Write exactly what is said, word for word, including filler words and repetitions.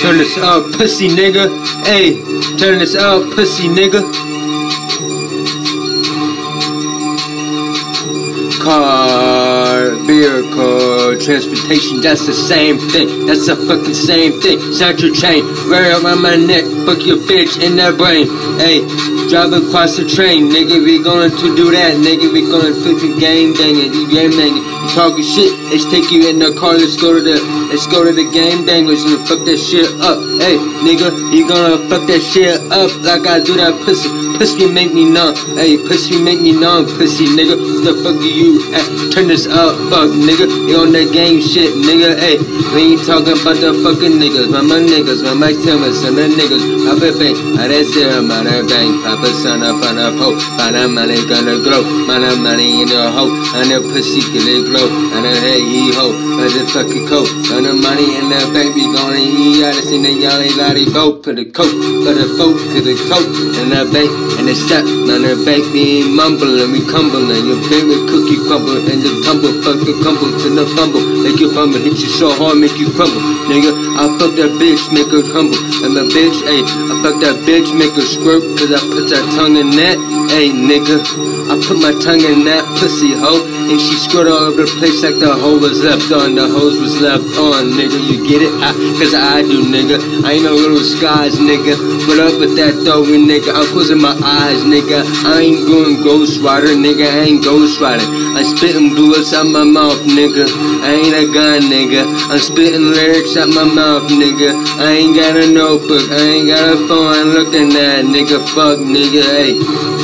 turn this up, pussy nigga. Hey, turn this up, pussy nigga. Car, beer car, transportation, that's the same thing. That's the fucking same thing. Sound your chain, right around my neck. Fuck your bitch in that brain. Hey, drive across the train, nigga. We going to do that, nigga. We gonna fucking game banging, you game banging. You talking shit? Let's take you in the car. Let's go to the, let's go to the game bangers and fuck that shit up. Hey, nigga, you gonna fuck that shit up like I do that pussy. Pussy make me numb. Hey, pussy make me numb, pussy nigga. What the fuck are you at? Turn this up, fuck nigga. You on that game shit, nigga. Hey, we ain't talking about the fucking niggas. My my niggas, my Mike Thomas and the niggas. Pop it bang, I that serum, I that bang. Pop a son up on a pole. Find that money gonna grow. Find that money in the hoe. And the pussy can it glow. And the hey he ho. But the fucking coat. And the money in the bank be gonna eat. I just seen the y'all ain't lottie boat. Put the coat, put the folk to the coat. And the bank. And the step, on the bank, we ain't mumbling, we cumbling. Your baby cookie crumble, and the tumble, fuck the crumble to the fumble. Make you fumble, hit you so hard, make you crumble. Nigga, I fuck that bitch, make her humble. And the bitch, ayy, I fuck that bitch, make her squirt, cause I put that tongue in that. Ayy, nigga, I put my tongue in that pussy hoe. And she squirt all over the place like the hoe was left on. The hose was left on, nigga, you get it? I, cause I do, nigga. I ain't no little skies, nigga. What up with that though, nigga? I'm closing my eyes, nigga. I ain't going Ghost Rider, nigga. I ain't Ghost Riding. I'm spitting bullets out my mouth, nigga. I ain't a gun, nigga. I'm spitting lyrics out my mouth, nigga. I ain't got a notebook. I ain't got a phone. I'm looking at, nigga. Fuck, nigga. Hey.